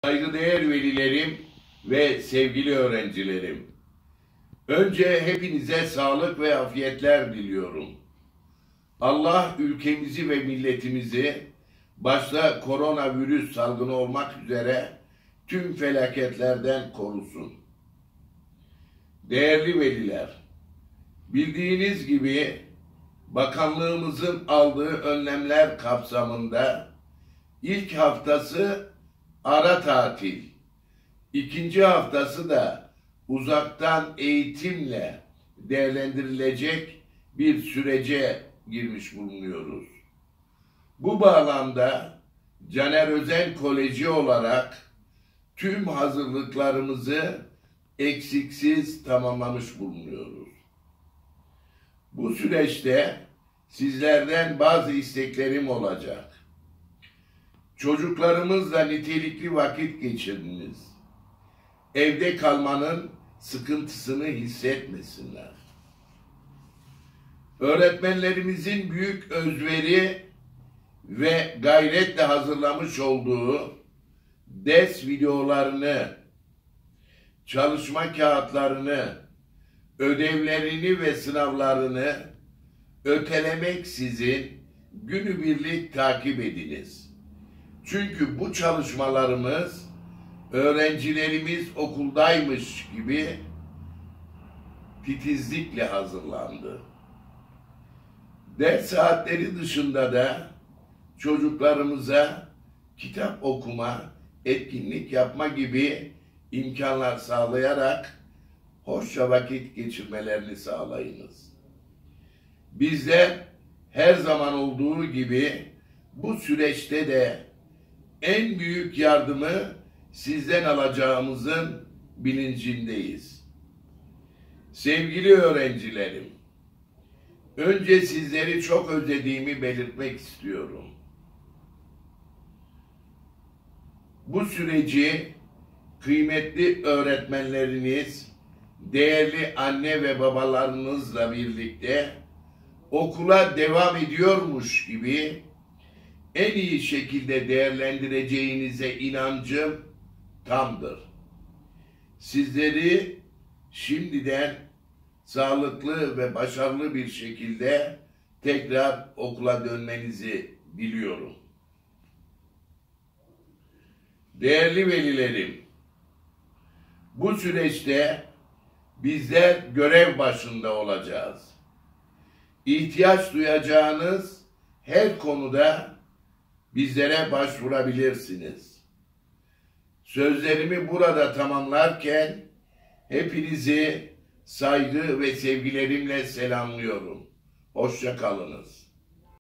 Saygıdeğer velilerim ve sevgili öğrencilerim, önce hepinize sağlık ve afiyetler diliyorum. Allah ülkemizi ve milletimizi başta koronavirüs salgını olmak üzere tüm felaketlerden korusun. Değerli veliler, bildiğiniz gibi bakanlığımızın aldığı önlemler kapsamında ilk haftası ara tatil, ikinci haftası da uzaktan eğitimle değerlendirilecek bir sürece girmiş bulunuyoruz. Bu bağlamda Caner Özen Koleji olarak tüm hazırlıklarımızı eksiksiz tamamlamış bulunuyoruz. Bu süreçte sizlerden bazı isteklerim olacak. Çocuklarımızla nitelikli vakit geçiriniz. Evde kalmanın sıkıntısını hissetmesinler. Öğretmenlerimizin büyük özveri ve gayretle hazırlamış olduğu ders videolarını, çalışma kağıtlarını, ödevlerini ve sınavlarını ötelemeksizin günübirlik takip ediniz. Çünkü bu çalışmalarımız öğrencilerimiz okuldaymış gibi titizlikle hazırlandı. Ders saatleri dışında da çocuklarımıza kitap okuma, etkinlik yapma gibi imkanlar sağlayarak hoşça vakit geçirmelerini sağlayınız. Bizler her zaman olduğu gibi bu süreçte de en büyük yardımı sizden alacağımızın bilincindeyiz. Sevgili öğrencilerim, önce sizleri çok özlediğimi belirtmek istiyorum. Bu süreci kıymetli öğretmenleriniz, değerli anne ve babalarınızla birlikte okula devam ediyormuş gibi en iyi şekilde değerlendireceğinize inancım tamdır. Sizleri şimdiden sağlıklı ve başarılı bir şekilde tekrar okula dönmenizi diliyorum. Değerli velilerim, bu süreçte bizler görev başında olacağız. İhtiyaç duyacağınız her konuda bizlere başvurabilirsiniz. Sözlerimi burada tamamlarken hepinizi saygı ve sevgilerimle selamlıyorum. Hoşça kalınız.